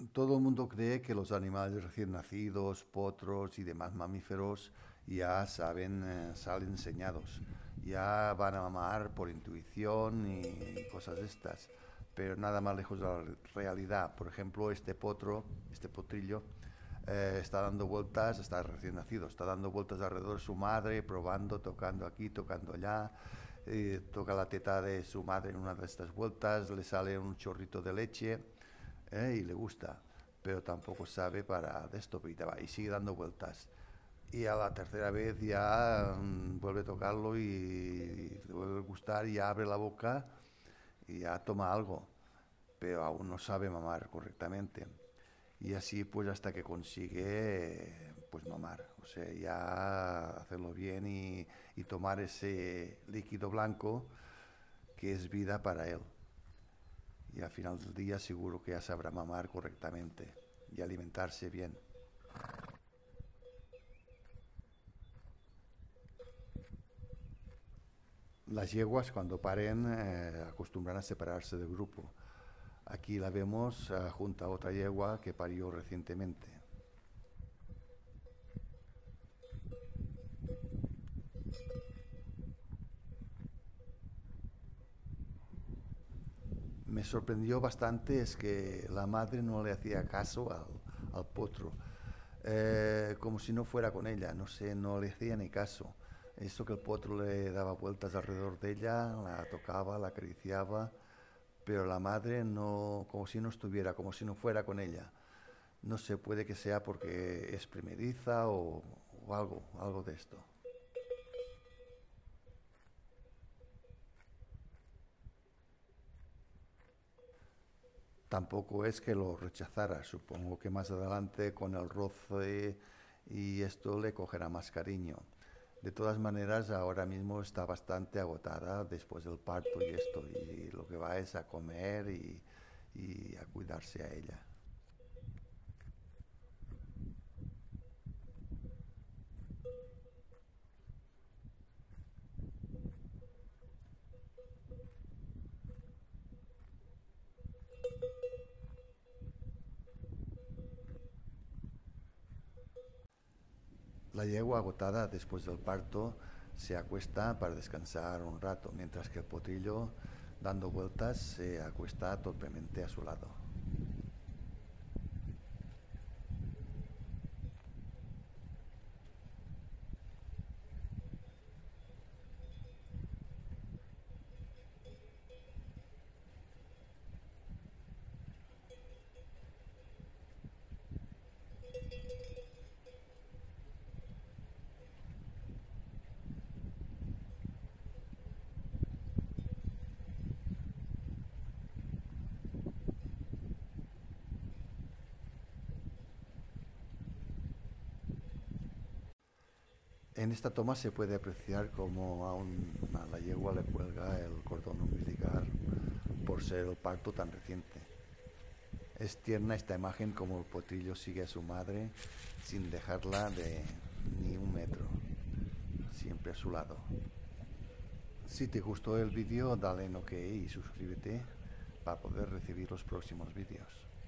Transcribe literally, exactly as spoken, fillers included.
Todo el mundo cree que los animales recién nacidos, potros y demás mamíferos ya saben, eh, salen enseñados, ya van a mamar por intuición y cosas de estas, pero nada más lejos de la realidad. Por ejemplo, este potro, este potrillo, eh, está dando vueltas, está recién nacido, está dando vueltas alrededor de su madre, probando, tocando aquí, tocando allá, eh, toca la teta de su madre en una de estas vueltas, le sale un chorrito de leche, eh, y le gusta, pero tampoco sabe para de esto y, y sigue dando vueltas. Y a la tercera vez ya mm, vuelve a tocarlo y, y le vuelve a gustar y ya abre la boca y ya toma algo, pero aún no sabe mamar correctamente. Y así pues hasta que consigue pues mamar, o sea, ya hacerlo bien y, y tomar ese líquido blanco que es vida para él. Y al final del día seguro que ya sabrá mamar correctamente y alimentarse bien. Las yeguas cuando paren eh, acostumbran a separarse del grupo. Aquí la vemos eh, junto a otra yegua que parió recientemente. Me sorprendió bastante es que la madre no le hacía caso al, al potro, eh, como si no fuera con ella, no sé, no le hacía ni caso. Eso que el potro le daba vueltas alrededor de ella, la tocaba, la acariciaba, pero la madre no, como si no estuviera, como si no fuera con ella. No sé, puede que sea porque es primeriza o, o algo, algo de esto. Tampoco es que lo rechazara, supongo que más adelante con el roce y esto le cogerá más cariño. De todas maneras, ahora mismo está bastante agotada después del parto y esto, y lo que va es a comer y, y a cuidarse a ella. La yegua agotada después del parto se acuesta para descansar un rato, mientras que el potrillo, dando vueltas, se acuesta torpemente a su lado. En esta toma se puede apreciar cómo a, un, a la yegua le cuelga el cordón umbilical por ser el parto tan reciente. Es tierna esta imagen como el potrillo sigue a su madre sin dejarla de ni un metro, siempre a su lado. Si te gustó el vídeo, dale en OK y suscríbete para poder recibir los próximos vídeos.